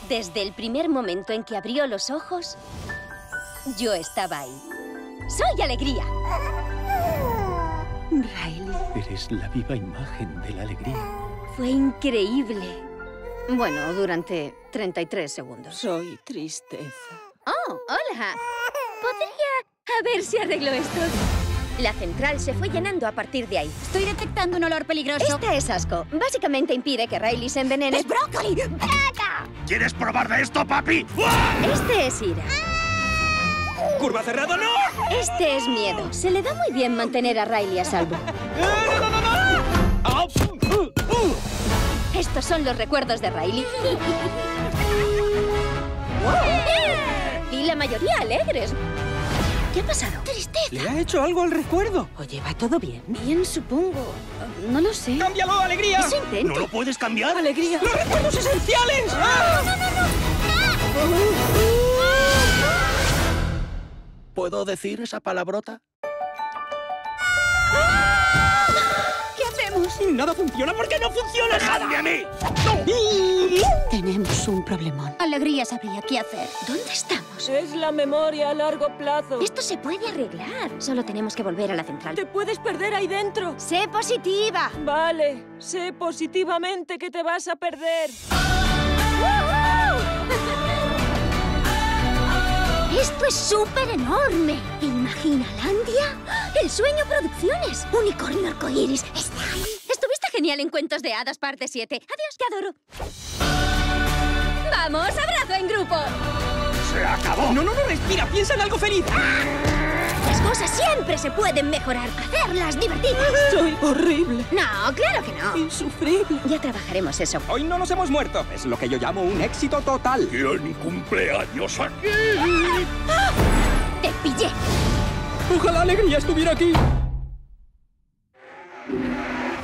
Desde el primer momento en que abrió los ojos, yo estaba ahí. ¡Soy alegría! Riley. Eres la viva imagen de la alegría. Fue increíble. Bueno, durante 33 segundos. Soy tristeza. ¡Oh, hola! ¿Podría... a ver si arreglo esto? La central se fue llenando a partir de ahí. Estoy detectando un olor peligroso. Esta es asco. Básicamente impide que Riley se envenene. ¡Es brócoli! ¡Plaga! ¿Quieres probar de esto, papi? Este es ira. ¡Curva cerrada, no! Este es miedo. Se le da muy bien mantener a Riley a salvo. Estos son los recuerdos de Riley. Y la mayoría alegres. ¿Qué ha pasado? ¡Tristeza! ¿Le ha hecho algo al recuerdo? Oye, ¿va todo bien? Bien, supongo. No lo sé. ¡Cámbialo, alegría! Eso intento. ¿No lo puedes cambiar? ¡Alegría! ¡Los recuerdos esenciales! ¿Puedo decir esa palabrota? ¿Qué hacemos? ¡Nada funciona! ¿Por qué no funciona? ¡Dejadme a mí! ¡No! Tenemos un problemón. Alegría sabría qué hacer. ¿Dónde estamos? Es la memoria a largo plazo. Esto se puede arreglar. Solo tenemos que volver a la central. Te puedes perder ahí dentro. ¡Sé positiva! Vale, sé positivamente que te vas a perder. ¡Esto es súper enorme! ¿Imaginalandia? ¡El Sueño Producciones! ¡Unicornio arcoíris! ¡Está ahí! Estuviste genial en Cuentos de Hadas, parte 7. Adiós, te adoro. ¡Vamos, abrazo en grupo! ¡Se acabó! ¡No, respira! ¡Piensa en algo feliz! Las cosas siempre se pueden mejorar. Hacerlas divertidas. Soy horrible. No, claro que no. Insufrible. Ya trabajaremos eso. Hoy no nos hemos muerto. Es lo que yo llamo un éxito total. ¿Quién cumpleaños aquí? ¡Te pillé! Ojalá alegría estuviera aquí.